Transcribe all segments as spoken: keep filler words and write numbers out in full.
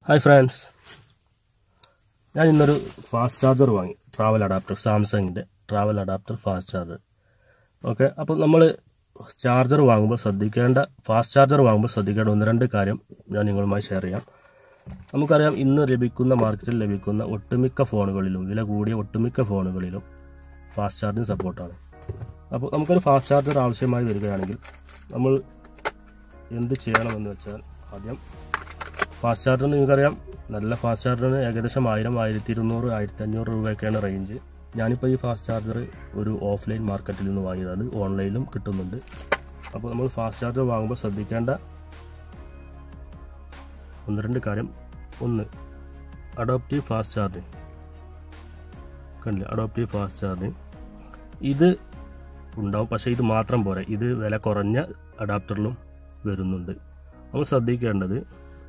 Hi friends, ഞാൻ ഇന്നൊരു fast charger വാങ്ങി. ട്രാവൽ അഡാപ്റ്റർ, സാംസങ്ങിൻ്റെ travel adapter fast charger. Okay, അപ്പോൾ നമ്മൾ ചാർജർ വാങ്ങുമ്പോൾ ശ്രദ്ധിക്കേണ്ട, ഫാസ്റ്റ് ചാർജർ വാങ്ങുമ്പോൾ ശ്രദ്ധിക്കേണ്ട ഒന്ന് രണ്ട് കാര്യം ഞാൻ നിങ്ങളുമായി ഷെയർ ചെയ്യാം. നമുക്കറിയാം, ഇന്ന് ലഭിക്കുന്ന മാർക്കറ്റിൽ ലഭിക്കുന്ന ഒട്ടുമിക്ക ഫോണുകളിലും, വില കൂടിയ ഒട്ടുമിക്ക ഫോണുകളിലും ഫാസ്റ്റ് ചാർജിങ് സപ്പോർട്ടാണ്. അപ്പോൾ നമുക്കൊരു ഫാസ്റ്റ് ചാർജർ ആവശ്യമായി വരികയാണെങ്കിൽ നമ്മൾ എന്ത് ചെയ്യണമെന്ന് വെച്ചാൽ, ആദ്യം ഫാസ്റ്റ് ചാർജറിന് നിങ്ങൾക്കറിയാം, നല്ല ഫാസ്റ്റ് ചാർജറിന് ഏകദേശം ആയിരം ആയിരത്തി ഇരുന്നൂറ് ആയിരത്തി അഞ്ഞൂറ് രൂപയൊക്കെയാണ് റേഞ്ച്. ഞാനിപ്പോൾ ഈ ഫാസ്റ്റ് ചാർജർ ഒരു ഓഫ്ലൈൻ മാർക്കറ്റിൽ നിന്ന് വാങ്ങിയതാണ്, ഓൺലൈനിലും കിട്ടുന്നുണ്ട്. അപ്പോൾ നമ്മൾ ഫാസ്റ്റ് ചാർജർ വാങ്ങുമ്പോൾ ശ്രദ്ധിക്കേണ്ട ഒന്ന് രണ്ട് കാര്യം. ഒന്ന്, അഡോപ്റ്റീവ് ഫാസ്റ്റ് ചാർജിങ് കണ്ടില്ല, അഡോപ്റ്റീവ് ഫാസ്റ്റ് ചാർജിങ് ഇത് ഉണ്ടാവും, പക്ഷേ ഇത് മാത്രം പോരാ, ഇത് വില കുറഞ്ഞ അഡാപ്റ്ററിലും വരുന്നുണ്ട്. നമ്മൾ ശ്രദ്ധിക്കേണ്ടത്,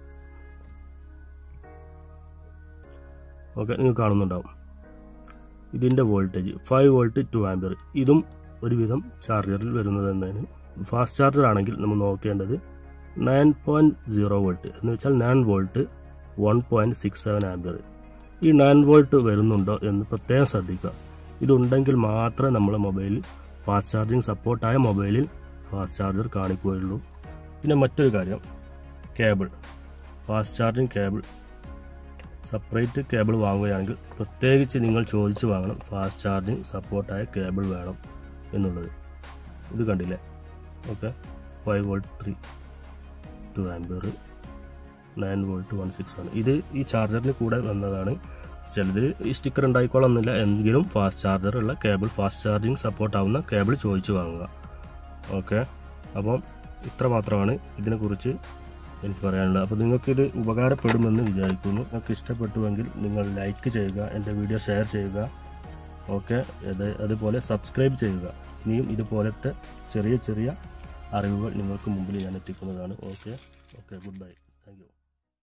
ഓക്കെ, നിങ്ങൾ കാണുന്നുണ്ടാവും ഇതിൻ്റെ voltage five volt two ampere. ഇതും ഒരുവിധം ചാർജറിൽ വരുന്നത് തന്നെയാണ്. ഫാസ്റ്റ് ചാർജർ ആണെങ്കിൽ നമ്മൾ നോക്കേണ്ടത് നയൻ പോയിൻറ്റ് സീറോ വോൾട്ട് എന്ന് വെച്ചാൽ nine volt one point six seven ampere. ഈ നയൻ വോൾട്ട് വരുന്നുണ്ടോ എന്ന് പ്രത്യേകം ശ്രദ്ധിക്കുക. ഇതുണ്ടെങ്കിൽ മാത്രമേ നമ്മളെ മൊബൈലിൽ ഫാസ്റ്റ് ചാർജിങ് സപ്പോർട്ടായ മൊബൈലിൽ ഫാസ്റ്റ് ചാർജർ കാണിക്കുകയുള്ളൂ. പിന്നെ മറ്റൊരു കാര്യം, cable, fast charging cable separate cable വാങ്ങുകയാണെങ്കിൽ പ്രത്യേകിച്ച് നിങ്ങൾ ചോദിച്ചു വാങ്ങണം, ഫാസ്റ്റ് ചാർജിങ് സപ്പോർട്ടായ കേബിൾ വേണം എന്നുള്ളത്. ഇത് കണ്ടില്ലേ, okay, five volt three two ampere, nine volt one six ആണ്. ഇത് ഈ ചാർജറിന് കൂടെ വന്നതാണ്. ചിലത് ഈ സ്റ്റിക്കർ ഉണ്ടായിക്കോളന്നില്ല, എങ്കിലും ഫാസ്റ്റ് ചാർജറുള്ള കേബിൾ, ഫാസ്റ്റ് ചാർജിങ് സപ്പോർട്ടാവുന്ന കേബിൾ ചോദിച്ചു വാങ്ങുക. ഓക്കെ, അപ്പം ഇത്ര മാത്രമാണ് ഇതിനെക്കുറിച്ച് എനിക്ക് പറയാനുള്ളത്. അപ്പോൾ നിങ്ങൾക്കിത് ഉപകാരപ്പെടുമെന്ന് വിചാരിക്കുന്നു. നിങ്ങൾക്ക് ഇഷ്ടപ്പെട്ടുവെങ്കിൽ നിങ്ങൾ ലൈക്ക് ചെയ്യുക, എൻ്റെ വീഡിയോ ഷെയർ ചെയ്യുക. ഓക്കെ, അത് അതുപോലെ സബ്സ്ക്രൈബ് ചെയ്യുക. ഇനിയും ഇതുപോലത്തെ ചെറിയ ചെറിയ അറിവുകൾ നിങ്ങൾക്ക് മുമ്പിൽ ഞാൻ എത്തിക്കുന്നതാണ്. Okay okay good bye, thank U.